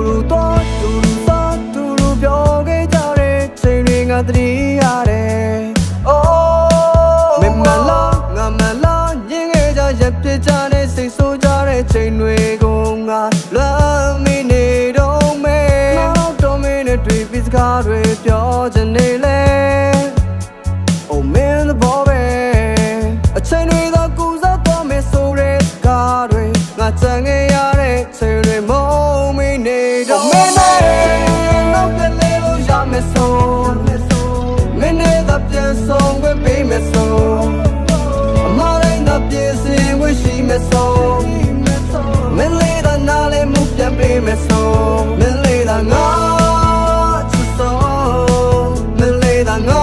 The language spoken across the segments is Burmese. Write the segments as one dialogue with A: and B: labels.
A: တူတော့တူစားတူပြောခဲ့ကြတဲ့ချိန်တွေကတည်းရတယ်မင်းမလားငါမလားညင်ခဲ့ကြရပ်ပြကြတဲ့စိတ်ဆိုးကြတဲ့ချိန်တွေကိုငါလွမ်းမိနေတော့မဲနောက်တော့မင်းနဲ့တွေ့ပြီးစကားတွေပြောချင်နေလဲOh man the boy အချိန်တွေတော့ကူစားတော့မယ်ဆိုတဲ့စကားတွေငါချန်ခဲ့ရတဲ့ချိန်တွေမုန်းမိနေတော့မင်းနဲ့နောက်ပြန်လဲလို့ရမယ်ဆိုမင်းနဲ့တော့ပြန်ဆုံးခွင့်ပေးမယ်ဆိုအမတိုင်းတော့ပြင်ဆင်ခွင့်ရှိမယ်ဆိုမင်းလေးတော့နားလဲမှုပြန်ပေးမယ်ဆိုမင်းလေးတော့ငါချစ်ဆိုမင်းလေးတော့ငါ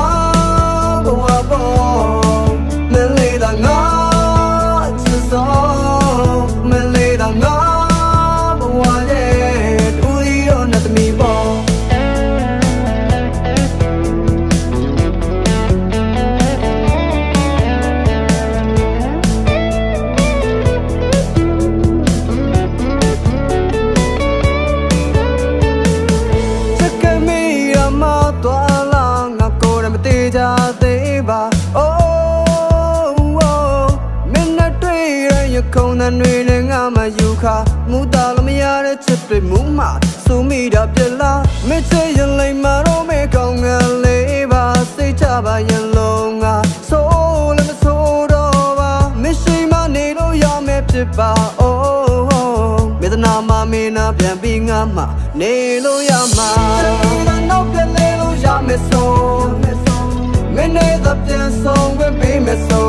A: ခုံတန်တွေနဲ့ငါမယူခါမူတာလို့မရတဲ့ချစ်တွေမူမှစိုးမိတာပြလားမချစ်ရင်လိမ့်မတော့မဲကောင်းငယ်လေးပါစိတ်ချပါရင်လုံးငါဆိုးလည်းမဆိုးတော့ပါမရှိမနေလို့ရမယ်ဖြစ်ပါမေတနာမမင်းနာပြန်ပြီးငါမှနေလို့ရမှာနောက်ပြန်လဲလို့ရမယ်ဆိုမင်းနဲ့တော့ပြန်ဆုံးခွင့်ပေးမယ်ဆို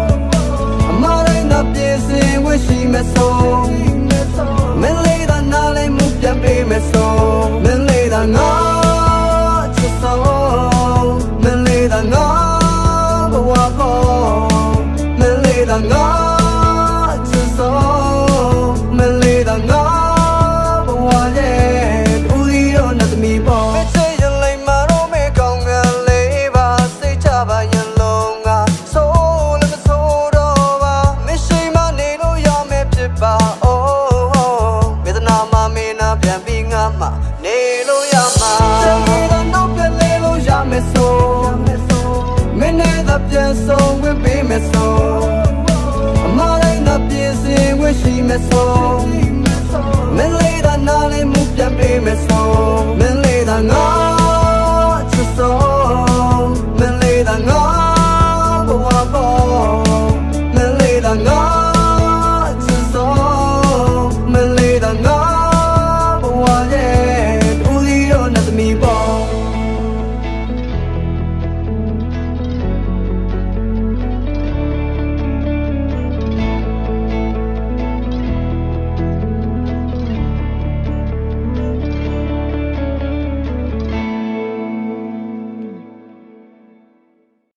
A: ပြင်ဆင်ခွင့်ရှိမယ်ဆိုမင်းလေးသာနားလေးမှုပြန်ပေးမယ်ဆိုမင်းလေးသာငါချစ်ဆိုမင်းလေးသာငါဘဝပေါ်မင်းလေးသာငါချစ်ဆိုမင်းလေးသာငါဘဝရဲ့ဦးဒီတော့နဲ့သမီးပေါ်မချစ်ရင်လိမ့်မတော့မဲကောင်းငယ်လေးပါစိတ်ချပါရင်လုံးငါဆိုလည်းမဆိုတော့ပါပါမေတနာမမင်းနာပြန်ပြီးငါမှနေလို့ရမှာနောက်ပြန်လဲလို့ရမယ်ဆိုမင်းနဲ့တော့ပြန်ဆုံးခွင့်ပေးမယ်ဆိုအမတိုင်းတော့ပြင်ဆင်ခွင့်ရှိမယ်ဆိုမင်းလေးတော့နားလေး